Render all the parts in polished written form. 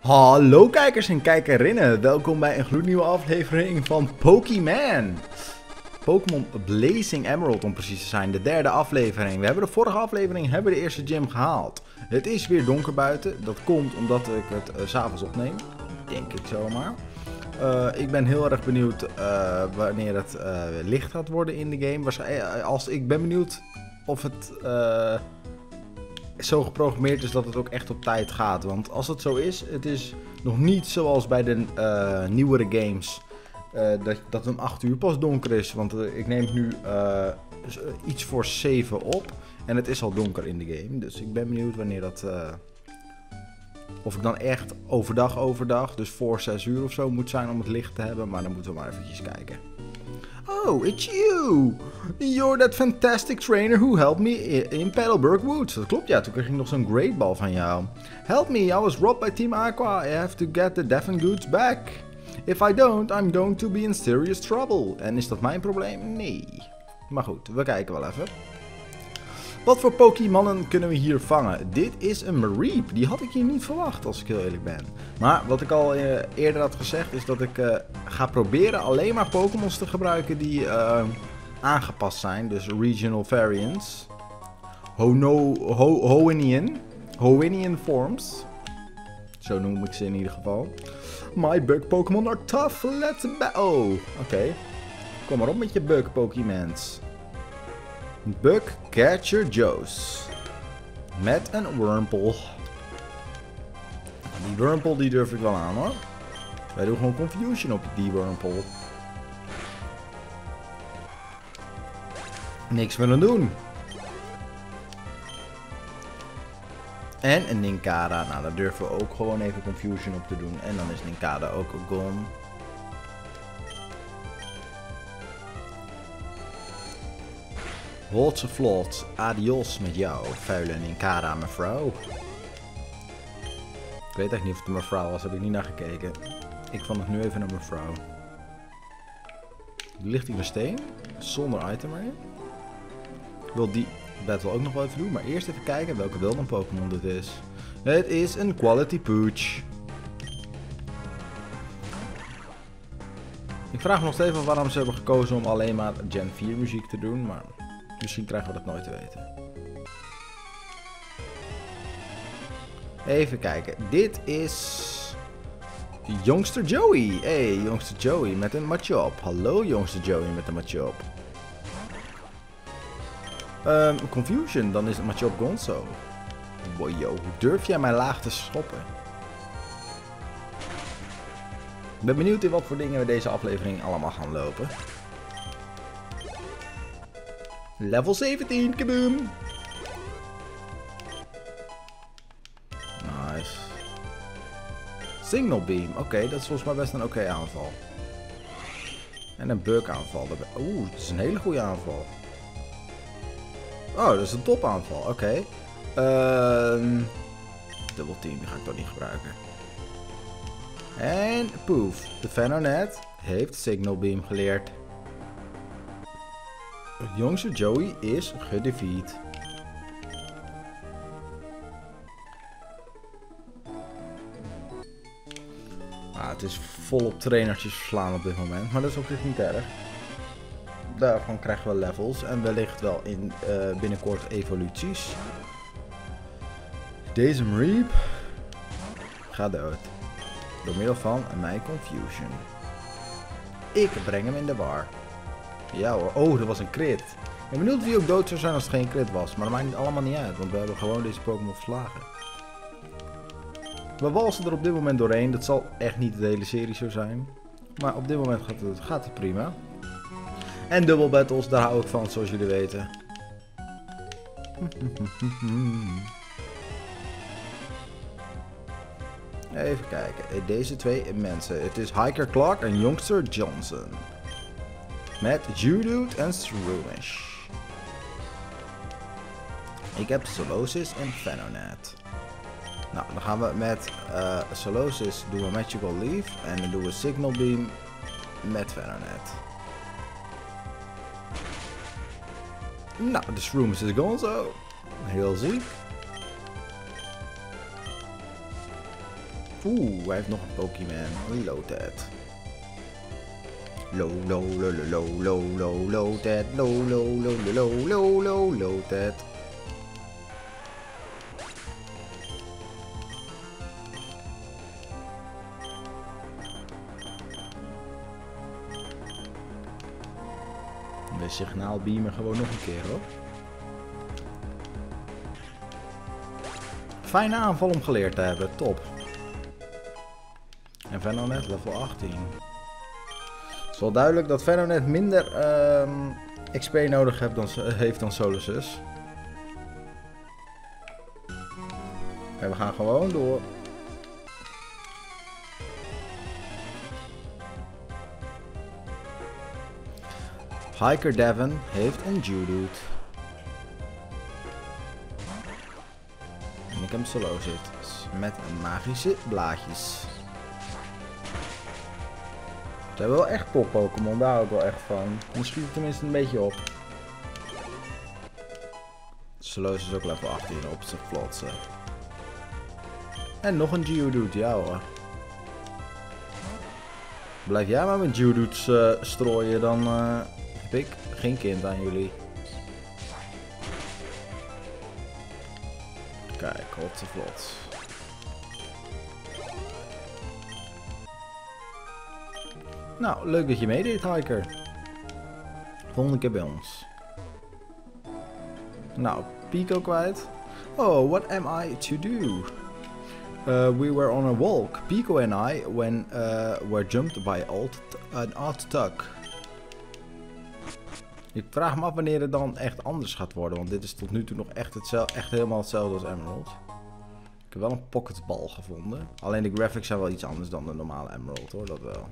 Hallo kijkers en kijkerinnen, welkom bij een gloednieuwe aflevering van Pokémon. Pokémon Blazing Emerald om precies te zijn, de derde aflevering. We hebben de vorige aflevering de eerste gym gehaald. Het is weer donker buiten, dat komt omdat ik het 's avonds opneem, denk ik zomaar. Ik ben heel erg benieuwd wanneer het licht gaat worden in de game. Ik ben benieuwd of het zo geprogrammeerd is dat het ook echt op tijd gaat. Want als het zo is, het is nog niet zoals bij de nieuwere games. Dat om 8 uur pas donker is. Want ik neem het nu iets voor 7 op. En het is al donker in de game. Dus ik ben benieuwd wanneer dat... of ik dan echt overdag, dus voor 6 uur of zo moet zijn om het licht te hebben. Maar dan moeten we maar eventjes kijken. Oh, it's you! You're that fantastic trainer who helped me in Petalburg Woods. Dat klopt, ja. Toen kreeg ik nog zo'n great ball van jou. Help me, I was robbed by Team Aqua. I have to get the Deafen Goods back. If I don't, I'm going to be in serious trouble. En is dat mijn probleem? Nee. Maar goed, we kijken wel even. Wat voor Pokémonnen kunnen we hier vangen? Dit is een Mareep. Die had ik hier niet verwacht, als ik heel eerlijk ben. Maar wat ik al eerder had gezegd, is dat ik ga proberen alleen maar Pokémons te gebruiken die aangepast zijn. Dus regional variants. Hoennian forms. Zo noem ik ze in ieder geval. My bug Pokémon are tough. Let's oh, oké. Kom maar op met je bug Pokémons. Bug Catcher Joes. Met een Wurmple. Die Wurmple die durf ik wel aan hoor. Wij doen gewoon Confusion op die Wurmple. Niks willen doen. En een Ninkara. Nou, daar durven we ook gewoon even Confusion op te doen. En dan is Ninkara ook gone. Holtse vlot, adios met jou, vuile Ninkara mevrouw. Ik weet echt niet of het een mevrouw was, heb ik niet naar gekeken. Ik vond het nu even een mevrouw. Er ligt hier een steen, zonder item erin. Ik wil die battle ook nog wel even doen, maar eerst even kijken welke wilde Pokémon dit is. Het is een Quality Pooch. Ik vraag me nog steeds af waarom ze hebben gekozen om alleen maar Gen 4 muziek te doen, maar... misschien krijgen we dat nooit te weten. Even kijken. Dit is... Youngster Joey. Hey, Youngster Joey met een Machop. Hallo, Youngster Joey met een Machop. Confusion. Dan is het Machop Gonzo. Wow, yo, hoe durf jij mij laag te schoppen? Ik ben benieuwd in wat voor dingen we deze aflevering allemaal gaan lopen. Level 17, kaboom! Nice. Signal Beam, oké, dat is volgens mij best een oké aanval. En een bug aanval. Oeh, dat is een hele goede aanval. Oh, dat is een top aanval, oké. Double Team, die ga ik toch niet gebruiken. En poef, de Venonat heeft Signal Beam geleerd. Youngster Joey is gedefeat. Het is volop trainertjes verslaan op dit moment, maar dat is ook echt niet erg. Daarvan krijgen we levels en wellicht wel in binnenkort evoluties. Deze Mareep gaat dood. Door middel van mijn Confusion. Ik breng hem in de war. Ja hoor, oh dat was een crit. Ik ben benieuwd wie ook dood zou zijn als het geen crit was. Maar dat maakt allemaal niet uit, want we hebben gewoon deze Pokémon verslagen. We walsen er op dit moment doorheen. Dat zal echt niet de hele serie zo zijn. Maar op dit moment gaat het prima. En double battles, daar hou ik van zoals jullie weten. Even kijken, deze twee mensen. Het is Hiker Clark en Youngster Johnson. Met Geodude en Shroomish. Ik heb Solosis en Venonat. Nou, dan gaan we met Solosis doen we Magical Leaf. En dan doen we Signal Beam met Venonat. Nou, de Shroomish is gone zo. Heel ziek. Oeh, hij heeft nog een Pokémon. Loaded. Loaded. Loaded. De signaal beamen gewoon nog een keer hoor. Fijne aanval om geleerd te hebben, top. En Venonet level 18. Het is wel duidelijk dat Venonet minder XP nodig heeft dan Solosus. En we gaan gewoon door. Hiker Devon heeft een Geodude. En ik heb Solosus met magische blaadjes. Ze hebben wel echt top Pokémon, daar hou ik wel echt van. Dan schiet het tenminste een beetje op. Solosus is ook level 18 op zijn vlotse. En nog een Geodude, ja hoor. Blijf jij maar met Geodudes strooien, dan heb ik geen kind aan jullie. Kijk, hotse vlot. Nou, leuk dat je meedeed, Hiker. Volgende keer bij ons. Nou, Pico kwijt. Oh, what am I to do? We were on a walk, Pico and I, when were jumped by an odd tug. Ik vraag me af wanneer het dan echt anders gaat worden, want dit is tot nu toe nog echt helemaal hetzelfde als Emerald. Ik heb wel een pocketbal gevonden. Alleen de graphics zijn wel iets anders dan de normale Emerald hoor, dat wel.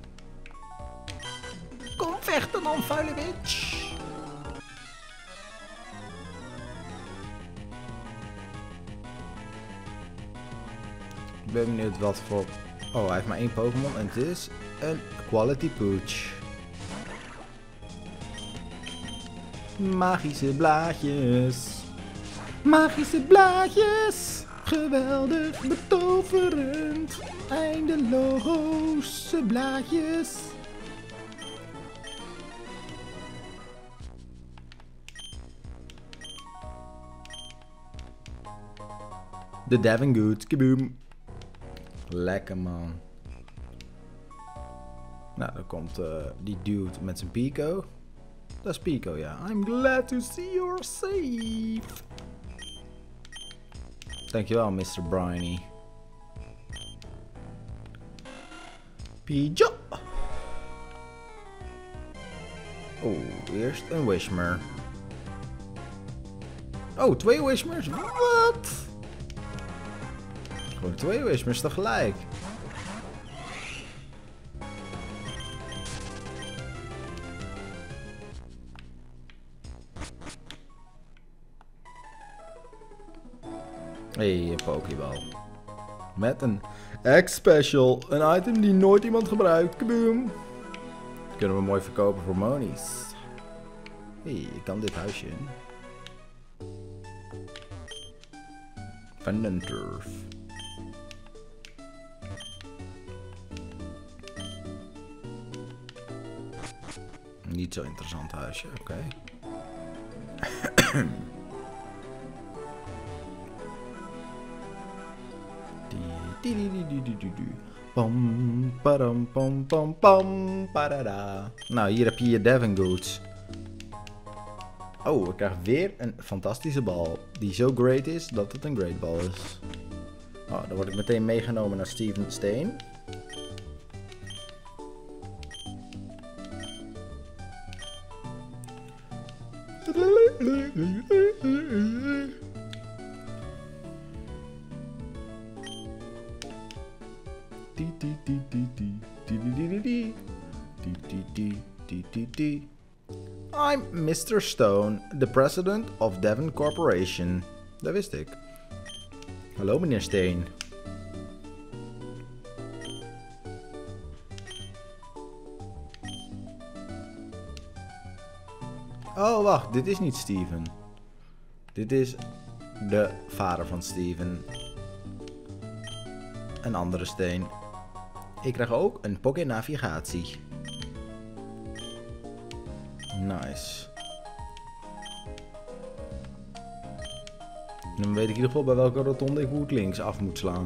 Kom vechten dan, vuile bitch! Ik ben benieuwd wat voor... Oh, hij heeft maar één Pokémon en het is een Quality Pooch. Magische blaadjes. Magische blaadjes. Geweldig, betoverend. Eindeloze blaadjes. De Devon Good, kaboom. Lekker man. Nou, dan komt die dude met zijn Pico. Dat is Pico, ja. I'm glad to see you're safe. Dankjewel, Mr. Briny. Pijo. Oh, eerst een Wishmer. Oh, 2 Wishmers? Wat? Gewoon 2 Wishmers tegelijk. Hey, een Pokéball. Met een X-Special. Een item die nooit iemand gebruikt. Kaboom. Kunnen we mooi verkopen voor monies. Hey, ik kan dit huisje in. Van een turf. Niet zo interessant huisje, oké. Pam, padam, pam, pam, pam, padada. Nou, hier heb je je Devon Goods. Oh, ik krijg weer een fantastische bal. Die zo great is dat het een great bal is. Oh, dan word ik meteen meegenomen naar Steven Steen. I'm Mr. Stone, the president of Devon Corporation. Dat wist ik. Hallo meneer Steen. Oh wacht, dit is niet Steven. Dit is de vader van Steven. een andere steen. Ik krijg ook een Poké Navigatie. Nice. Dan weet ik in ieder geval bij welke rotonde ik hoe ik links af moet slaan.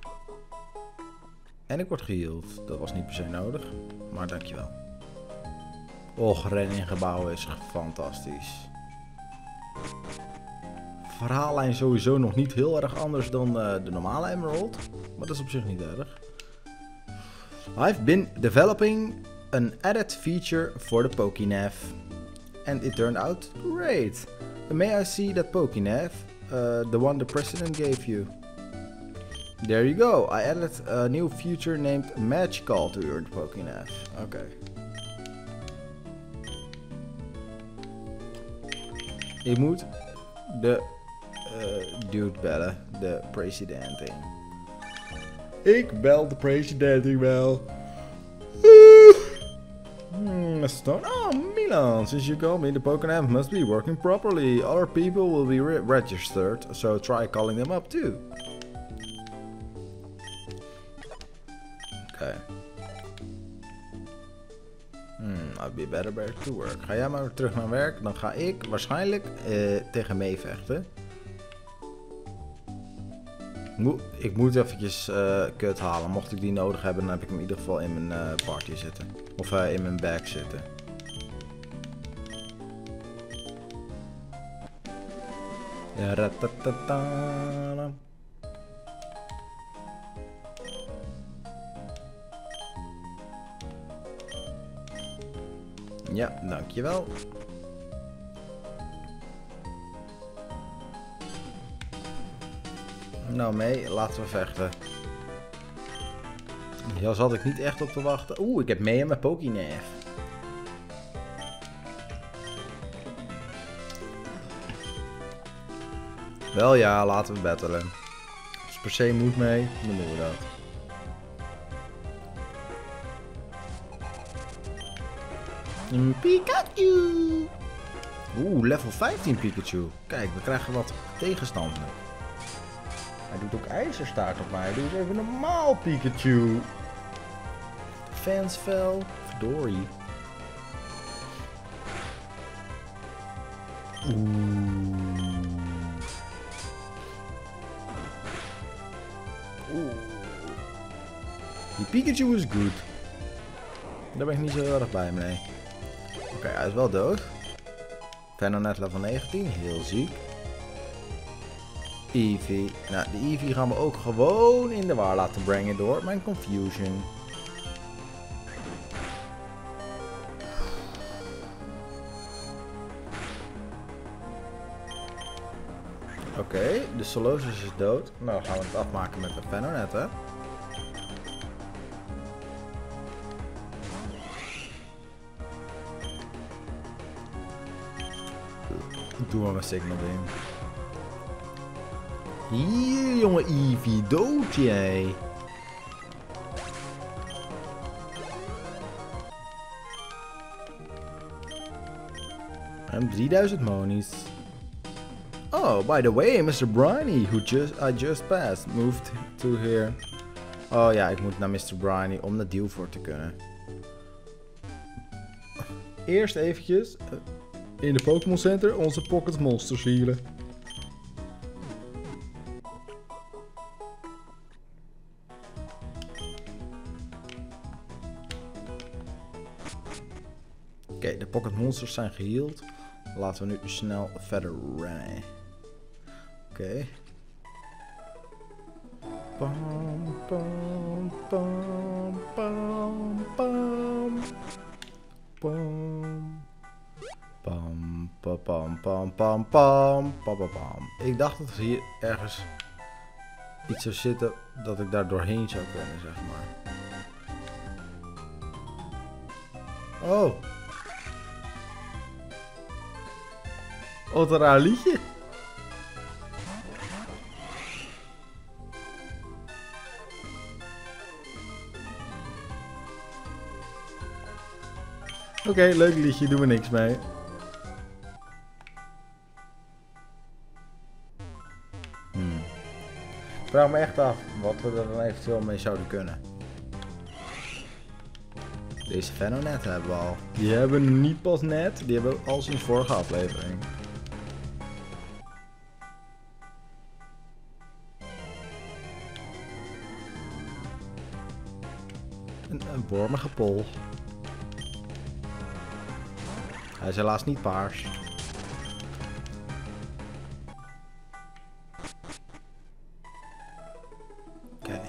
En ik word geheeld. Dat was niet per se nodig. Maar dankjewel. Och, rennen in gebouwen is fantastisch. Verhaallijn sowieso nog niet heel erg anders dan de normale Emerald. Maar dat is op zich niet erg. I've been developing an added feature for the PokéNav. And it turned out great. May I see that PokéNav? The one the president gave you. There you go. I added a new feature named Magical to your PokéNav. Okay. Ik moet de dude bellen. De presidenting. Ik bel de presidenting wel. Stone. Oh, Milan, since you called me, the PokéNav must be working properly. Other people will be registered, so try calling them up too. Okay. I'll be better back to work. Ga jij maar terug naar werk, dan ga ik waarschijnlijk tegen mee vechten. Ik moet eventjes kut halen. Mocht ik die nodig hebben, dan heb ik hem in ieder geval in mijn party zitten. Of in mijn bag zitten. Ja, ratatata. Ja, dankjewel. Nou mee, laten we vechten. Hier zat ik niet echt op te wachten. Oeh, ik heb mee aan mijn PokéNav. Wel ja, laten we battelen. Als per se moet mee, dan doen we dat. Een Pikachu! Oeh, level 15 Pikachu. Kijk, we krijgen wat tegenstand. Hij doet ook ijzerstaart op mij. Hij doet even normaal Pikachu. Fansvel. Verdorie. Oeh. Die Pikachu is goed. Daar ben ik niet zo heel erg bij mee. Oké, hij is wel dood. Venonat level 19. Heel ziek. Eevee. Nou, de Eevee gaan we ook gewoon in de war laten brengen door mijn Confusion. Oké, de Solosis is dood. Nou, dan gaan we het afmaken met de Venonat, hè. Doen we mijn Signal Beam. Hier, jongen Eevee, dood jij. En 3000 monies. Oh, by the way, Mr. Briny, I just passed, moved to here. Oh ja, ik moet naar Mr. Briny om de deal voor te kunnen. Eerst eventjes in de Pokémon Center onze Pocket Monsters healen. Oké, de Pocket Monsters zijn geheeld. Laten we nu snel verder rennen. Oké. Pam, pam, pam, pam, pam. Pam. Pam, pam, pam, pam, pam, pam, pam, pam. Ik dacht dat er hier ergens iets zou zitten dat ik daar doorheen zou kunnen, zeg maar. Oh. Wat een raar liedje. Oké, leuk liedje, doen we niks mee. vraag me echt af wat we er dan eventueel mee zouden kunnen. Deze Venonet hebben we al. Die hebben we niet pas net, die hebben we al sinds vorige aflevering. Een wormige pol. Hij is helaas niet paars. Oké.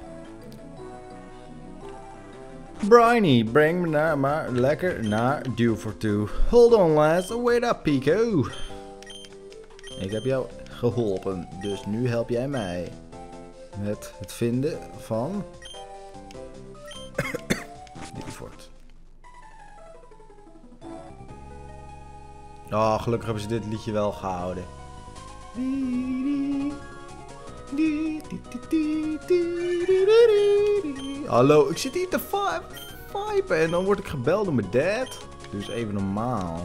Briny, breng me maar lekker naar Dewford toe. Hold on lads, wait up Pico. Ik heb jou geholpen, dus nu help jij mij. Met het vinden van... Dewford. Oh, gelukkig hebben ze dit liedje wel gehouden. Hallo, ik zit hier te viben en dan word ik gebeld door mijn dad. Dus even normaal.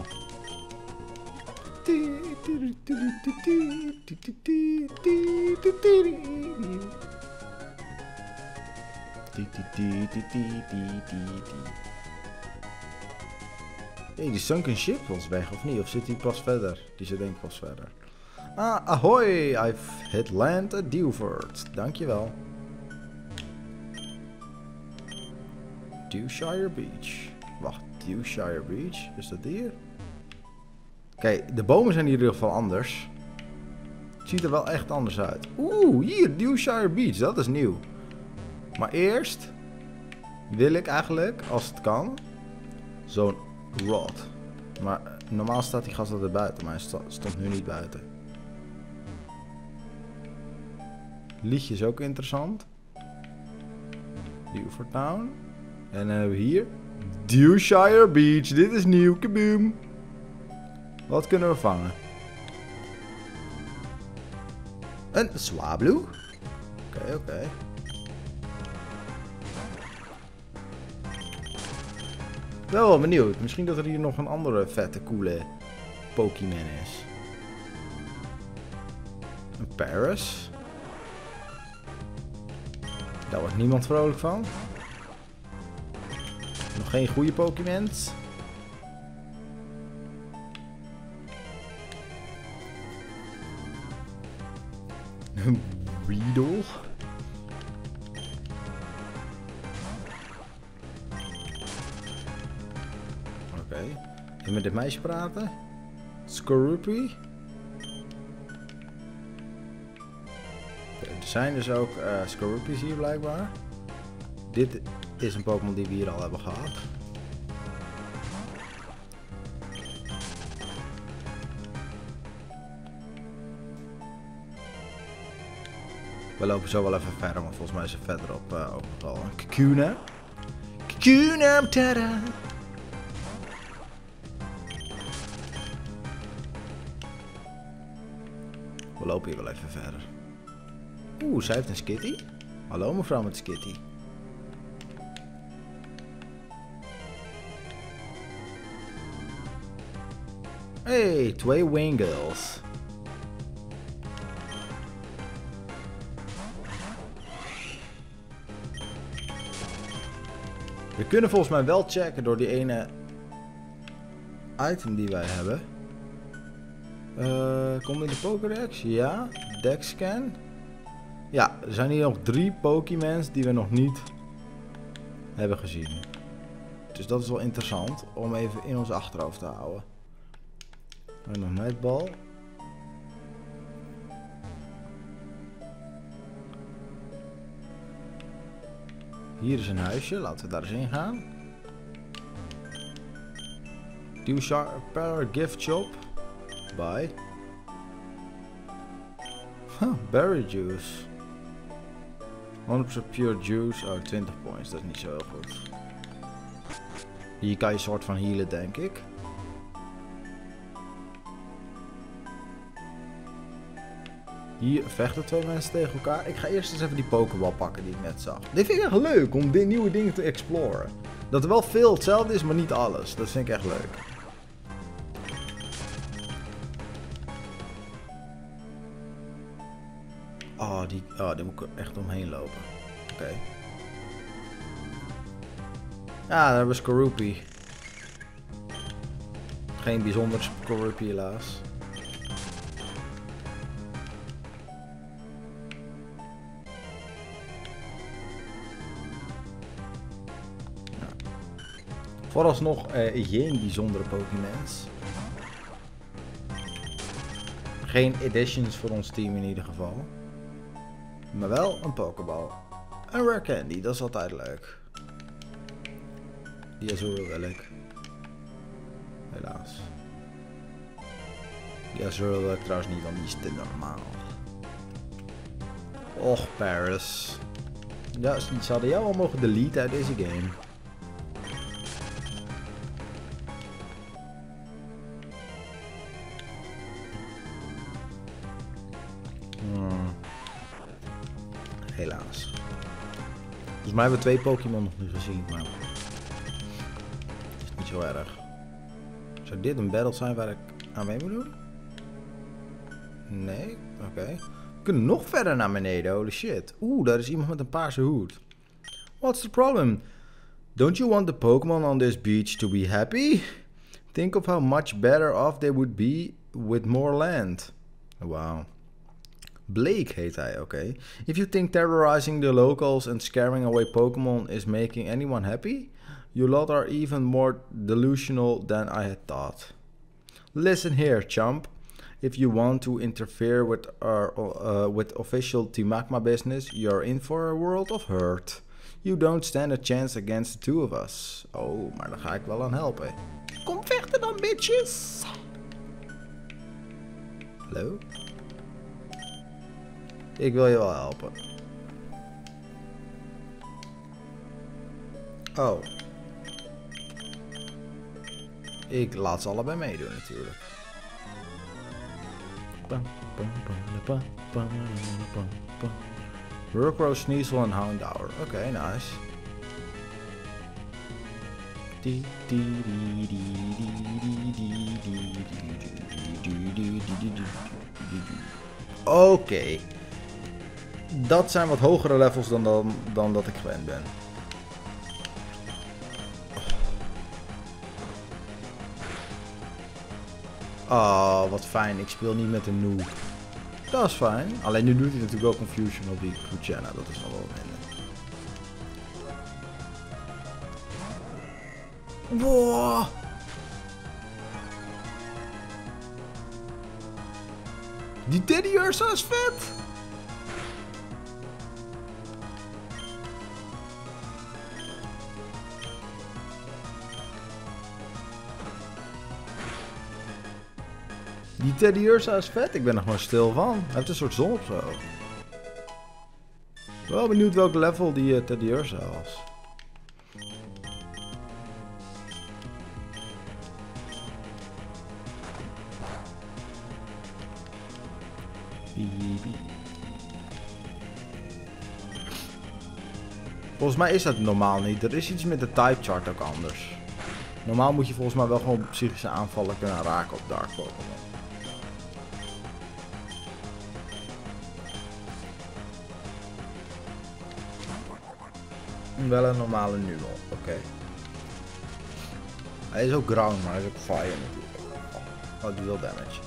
Hey, die sunken ship was weg of niet? Of zit die pas verder? Die zit denk ik pas verder. Ah, ahoy! I've hit land at Dewford. Dankjewel. Dewshire Beach. Wacht, Dewshire Beach? Is dat hier? Kijk, de bomen zijn hier in ieder geval anders. Het ziet er wel echt anders uit. Oeh, hier, Dewshire Beach. Dat is nieuw. Maar eerst wil ik eigenlijk, als het kan, zo'n rod. Maar normaal staat die gast altijd buiten, maar hij stond nu niet buiten. Liedje is ook interessant. Dewford Town. En dan hebben we hier Dewshire Beach. Dit is nieuw. Kaboom. Wat kunnen we vangen? Een Swablu. Oké. Wel benieuwd. Misschien dat er hier nog een andere vette, coole Pokémon is. Een Paris. Daar wordt niemand vrolijk van. Nog geen goede Pokémons. Een Weedle. Oké. En met dit meisje praten. Skorupi. Er zijn dus ook Skorupis hier blijkbaar. Dit is een Pokémon die we hier al hebben gehad. We lopen zo wel even verder, want volgens mij is er verderop ook nog wel een Kakuna. Kakuna, tada! We lopen hier wel even verder. Oeh, zij heeft een Skitty. Hallo mevrouw met Skitty. Hey, 2 Wingles. We kunnen volgens mij wel checken door die ene item die wij hebben. Komt in de Pokédex? Ja. Dexscan. Ja, er zijn hier nog 3 Pokémons die we nog niet hebben gezien. Dus dat is wel interessant om even in ons achterhoofd te houden. En nog Netbal. Hier is een huisje, laten we daar eens in gaan. Dewshire Gift Shop. Bye. Berry Juice. 100% pure juice. Oh, 20 points. Dat is niet zo heel goed. Hier kan je soort van healen, denk ik. Hier vechten 2 mensen tegen elkaar. Ik ga eerst eens even die Pokéball pakken die ik net zag. Dit vind ik echt leuk om nieuwe dingen te exploren. Dat er wel veel hetzelfde is, maar niet alles. Dat vind ik echt leuk. die moet ik echt omheen lopen. Oké. Ja, daar was Skorupi. Geen bijzonder Skorupi helaas. Ja. Vooralsnog geen bijzondere Pokémons. Geen editions voor ons team in ieder geval. Maar wel een Pokéball. Een Rare Candy, dat is altijd leuk. Die Azure wil ik. Helaas. Die Azure wil ik trouwens niet, want die is te normaal. Och, Paris. Ja, ze hadden jou al mogen deleten uit deze game. Helaas. Volgens mij hebben we 2 Pokémon nog niet gezien, maar is niet zo erg. Zou dit een battle zijn waar ik aan mee moet doen? Nee? Oké. We kunnen nog verder naar beneden, holy shit. Oeh, daar is iemand met een paarse hoed. What's the problem? Don't you want the Pokémon on this beach to be happy? Think of how much better off they would be with more land. Wow. Blake heet hij, oké. If you think terrorizing the locals and scaring away Pokémon is making anyone happy, you lot are even more delusional than I had thought. Listen here, chump. If you want to interfere with our with official Team Magma business, you're in for a world of hurt. You don't stand a chance against the two of us. Oh, maar daar ga ik wel aan helpen. Kom vechten dan, bitches! Hallo? Ik wil je wel helpen. Oh. Ik laat ze allebei meedoen natuurlijk. Murkrow, Sneasel en Houndour. Oké, nice. Oké. Dat zijn wat hogere levels dan dat ik gewend ben. Oh, wat fijn. Ik speel niet met een noob. Dat is fijn. Alleen nu doet hij natuurlijk wel Confusion op die Poochyena. Dat is wel minder. Wow. Die Teddy Ursa is vet. Die Teddy Ursa is vet, ik ben er gewoon stil van. Hij heeft een soort zon op zo. Wel benieuwd welk level die Teddy Ursa was. Volgens mij is dat normaal niet. Er is iets met de type chart ook anders. Normaal moet je volgens mij wel gewoon psychische aanvallen kunnen raken op Dark Pokémon. Wel een normale Numel, oké. Hij is ook ground, maar hij is ook fire natuurlijk. Oh, die wil damage.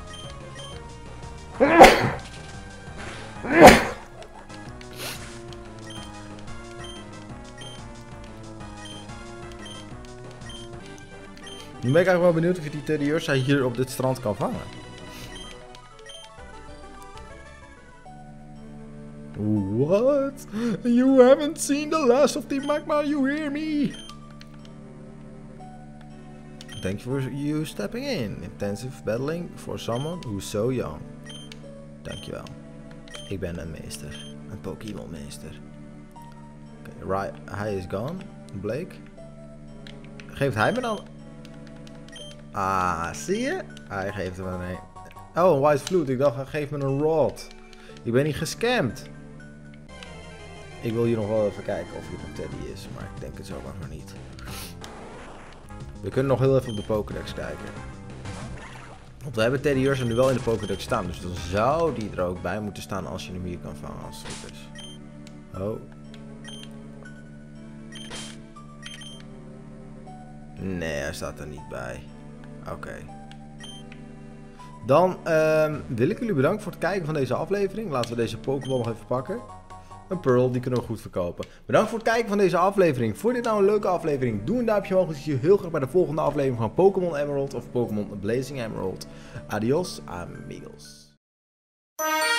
Nu ben ik eigenlijk wel benieuwd of je die Teddy Ursa hier op dit strand kan vangen. What? You haven't seen the last of the Magma, you hear me? Thank you for you stepping in. Intensive battling for someone who's so young. Dankjewel. Ik ben een meester. Een Pokémon meester. Okay, right, hij is gone. Blake. Geeft hij me dan... Ah, zie je? Hij geeft me een... Oh, een White Flute. Ik dacht, hij geeft me een Rod. Ik ben niet gescamd. Ik wil hier nog wel even kijken of hier een Teddy is, maar ik denk het zomaar nog niet. We kunnen nog heel even op de Pokédex kijken. Want we hebben Teddy Ursa nu wel in de Pokédex staan. Dus dan zou die er ook bij moeten staan als je hem hier kan vangen als het goed is. Oh. Nee, hij staat er niet bij. Oké. Dan wil ik jullie bedanken voor het kijken van deze aflevering. Laten we deze Pokémon nog even pakken. Een Pearl, die kunnen we goed verkopen. Bedankt voor het kijken van deze aflevering. Vond je dit nou een leuke aflevering? Doe een duimpje omhoog. Ik zie je heel graag bij de volgende aflevering van Pokémon Emerald of Pokémon Blazing Emerald. Adios, amigos.